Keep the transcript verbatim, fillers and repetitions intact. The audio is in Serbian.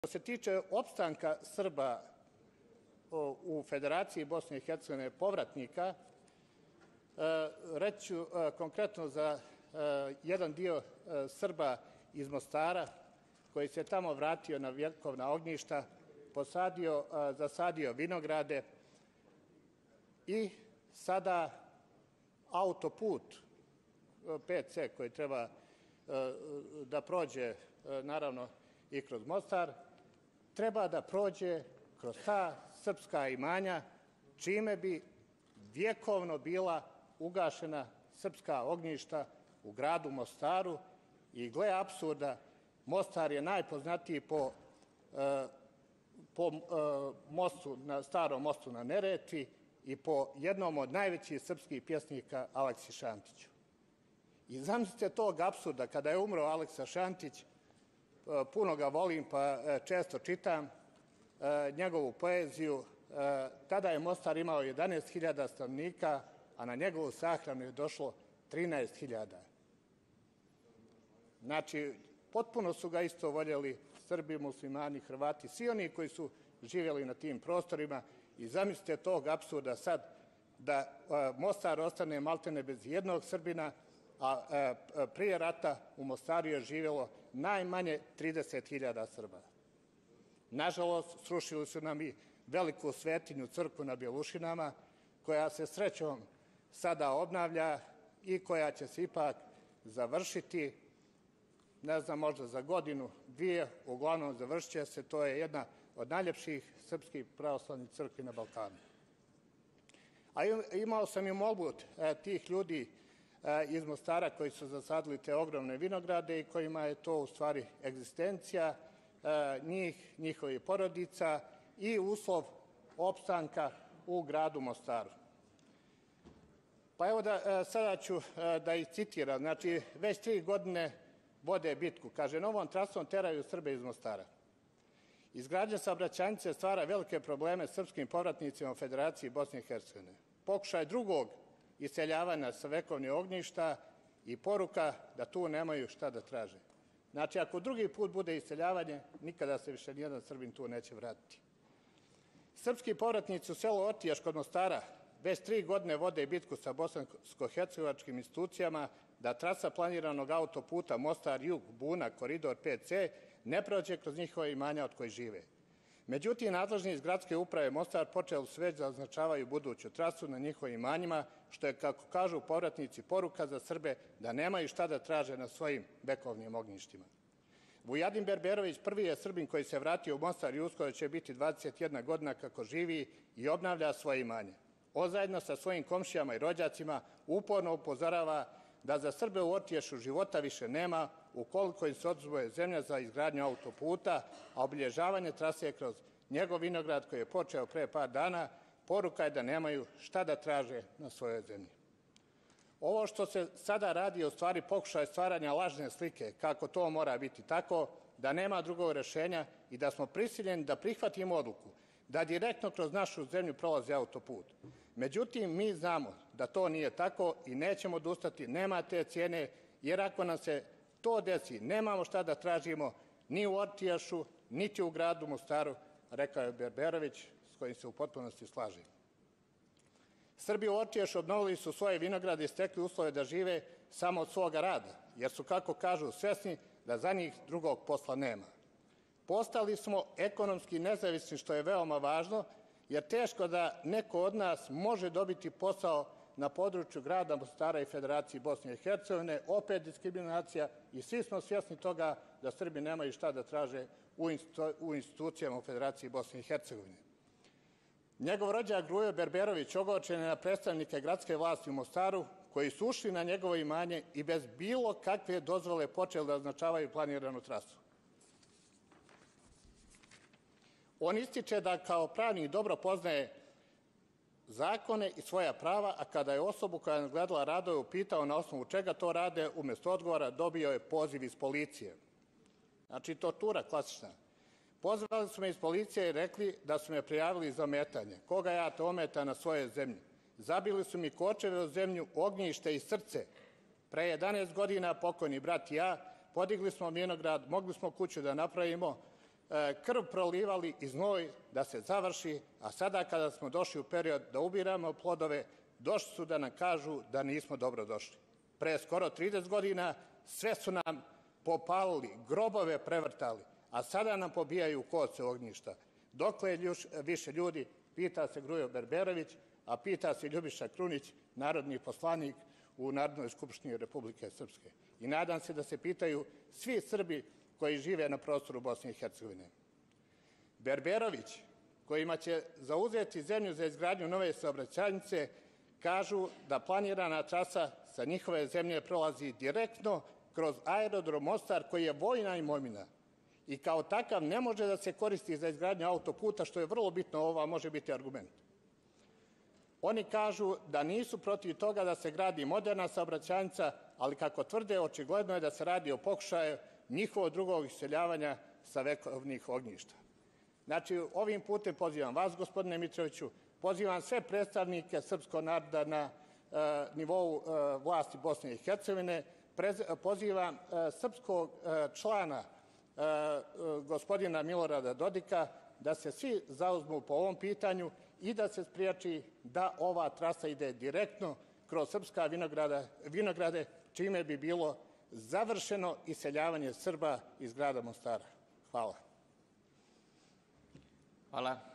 Što se tiče opstanka Srba u Federaciji Bosne i Hercegovine, povratnika, reći ću konkretno za jedan dio Srba iz Mostara koji se tamo vratio na vjekovna ognjišta, posadio, zasadio vinograde i sada autoput P C koji treba da prođe, naravno, i kroz Mostar, treba da prođe kroz ta srpska imanja, čime bi vjekovno bila ugašena srpska ognjišta u gradu Mostaru. I gle apsurda, Mostar je najpoznatiji po, po mostu, na starom mostu na Neretvi i po jednom od najvećih srpskih pjesnika Aleksi Šantiću. I zamislite tog apsurda, kada je umro Aleksa Šantić, puno ga volim pa često čitam njegovu poeziju, tada je Mostar imao jedanaest hiljada stanovnika, a na njegovu sahranu je došlo trinaest hiljada. Znači, potpuno su ga isto voljeli Srbi, muslimani, Hrvati, svi oni koji su živjeli na tim prostorima. I zamislite tog apsurda sad da Mostar ostane maltene bez jednog Srbina, a prije rata u Mostaru je živjelo najmanje trideset hiljada Srba. Nažalost, srušili su nam i veliku svetinju, crkvu na Bjelušinama, koja se srećom sada obnavlja i koja će se ipak završiti, ne znam, možda za godinu, dvije, uglavnom završit će se. To je jedna od najljepših srpskih pravoslavnih crkvi na Balkanu. A imao sam i molbu tih ljudi iz Mostara koji su zasadili te ogromne vinograde i kojima je to u stvari egzistencija njih, njihovih porodica i uslov opstanka u gradu Mostaru. Pa evo da sada ću da ih citiram. Znači, već tri godine vode bitku. Kaže, novom trasom teraju Srbe iz Mostara. Izgradnja saobraćajnice stvara velike probleme srpskim povratnicima u Federaciji Bosne i Hercegovine. Pokušaj drugog iseljavanja sa vekovnih ognjišta i poruka da tu nemaju šta da traže. Znači, ako drugi put bude iseljavanje, nikada se više nijedan Srbin tu neće vratiti. Srpski povratnici u selu Ortijaš kod Mostara već tri godine vode bitku sa bosansko-hercegovačkim institucijama da trasa planiranog autoputa Mostar-Jug-Buna, koridor P C, ne prođe kroz njihove imanja od kojih žive. Međutim, nadležni iz gradske uprave Mostar počeli su već da označavaju buduću trasu na njihovim imanjima, što je, kako kažu povratnici, poruka za Srbe da nemaju šta da traže na svojim vekovnim ognjištima. Vujadin Berberović prvi je Srbin koji se vratio u Mostar i uskoro će biti dvadeset jedna godina kako živi i obnavlja svoje imanje. On zajedno sa svojim komšijama i rođacima uporno upozorava da za Srbe u Ortiješu života više nema ukoliko im se oduzme zemlja za izgradnju autoputa, a obilježavanje trase kroz njegov vinograd koji je počeo pre par dana, poruka je da nemaju šta da traže na svojoj zemlji. Ovo što se sada radi je u stvari pokušaj stvaranja lažne slike kako to mora biti tako, da nema drugog rešenja i da smo prisiljeni da prihvatimo odluku da direktno kroz našu zemlju prolazi autoput. Međutim, mi znamo da to nije tako i nećemo odustati, nema te cijene, jer ako nam se to desi, nemamo šta da tražimo ni u Ortijašu, niti u gradu Mostaru, rekao je Berberović, s kojim se u potpunosti slažem. Srbi u Ortijašu obnovili su svoje vinograde i stekli uslove da žive samo od svoga rada, jer su, kako kažu, svesni da za njih drugog posla nema. Postali smo ekonomski nezavisni, što je veoma važno, jer teško da neko od nas može dobiti posao na području grada Mostara i Federacije Bosne i Hercegovine, opet diskriminacija, i svi smo svjesni toga da Srbi nemaju šta da traže u institucijama u Federaciji Bosne i Hercegovine. Njegov rođak Grujo Berberović ogorčen je na predstavnike gradske vlasti u Mostaru, koji su ušli na njegovo imanje i bez bilo kakve dozvole počeli da označavaju planiranu trasu. On ističe da kao pravnik dobro poznaje zakone i svoja prava, a kada je osobu koja je nadgledala radove upitao na osnovu čega to rade, umjesto odgovora dobio je poziv iz policije. Znači, tortura klasična. Pozvali su me iz policije i rekli da su me prijavili za ometanje. Koga ja to ometa na svojoj zemlji? Zabili su mi kočeve u zemlju, ognjište i srce. Pre jedanaest godina pokojni brat i ja podigli smo vinograd, mogli smo kuću da napravimo, krv prolivali i znoj da se završi, a sada kada smo došli u period da ubiramo plodove, došli su da nam kažu da nismo dobro došli. Pre skoro trideset godina sve su nam popalili, grobove prevrtali, a sada nam pobijaju koce ognjišta. Dokle više ljudi, pita se Grujo Berberović, a pita se Ljubiša Krunić, narodni poslanik u Narodnoj skupštini Republike Srpske. I nadam se da se pitaju svi Srbi koji žive na prostoru Bosne i Hercegovine. Berberović, kojima će zauzeti zemlju za izgradnju nove saobraćajnice, kažu da planirana trasa sa njihove zemlje prolazi direktno kroz aerodrom Mostar, koji je vojna imovina i kao takav ne može da se koristi za izgradnju autoputa, što je vrlo bitno, ovo može biti argument. Oni kažu da nisu protiv toga da se gradi moderna saobraćajnica, ali kako tvrde, očigledno je da se radi o pokušaju njihovog drugog iseljavanja sa vekovnih ognjišta. Znači, ovim putem pozivam vas, gospodine Mitroviću, pozivam sve predstavnike srpskog naroda na nivou vlasti Bosne i Hercegovine, pozivam srpskog člana gospodina Milorada Dodika da se svi zauzmu po ovom pitanju i da se spriječi da ova trasa ide direktno kroz srpska vinograde, čime bi bilo završeno iseljavanje Srba iz grada Mostara. Hvala. Hvala.